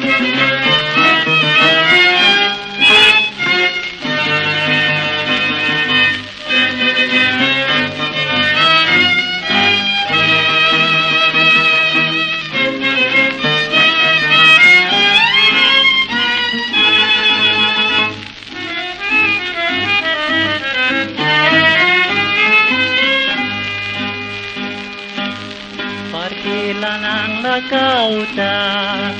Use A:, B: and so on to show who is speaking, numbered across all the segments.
A: Pergilah nang lautan,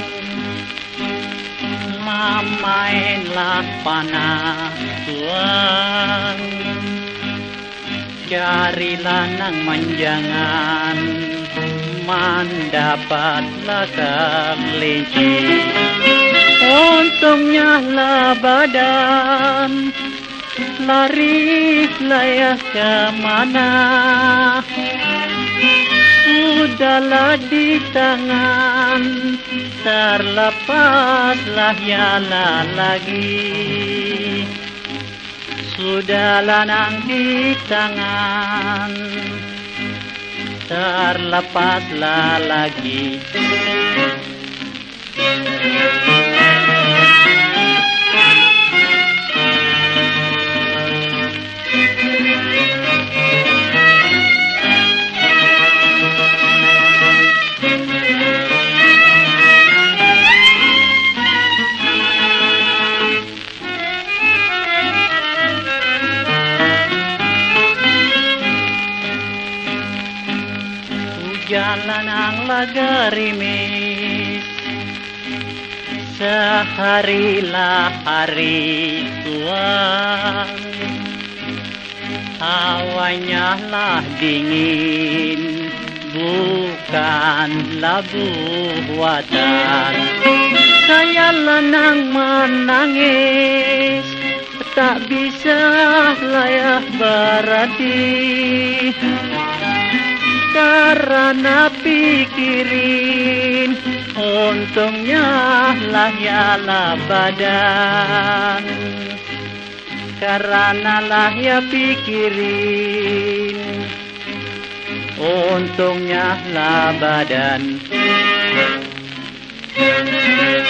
A: mamainlah panah Tuhan. Carilah nang manjangan, mendapatlah kelinci. Untungnya lah badan, lari layah kemana. Sudahlah di tangan, terlepaslah yalah lagi. Sudahlah nang di tangan, terlepaslah lagi. Jalan ang lagarimis, seharilah hari Tuhan. Hawanya lah dingin, bukanlah buatan. Saya lenang menangis, tak bisa layah berhenti. Karena pikirin, untungnya lah yalah badan. Karena lah ya pikirin, untungnya lah badan.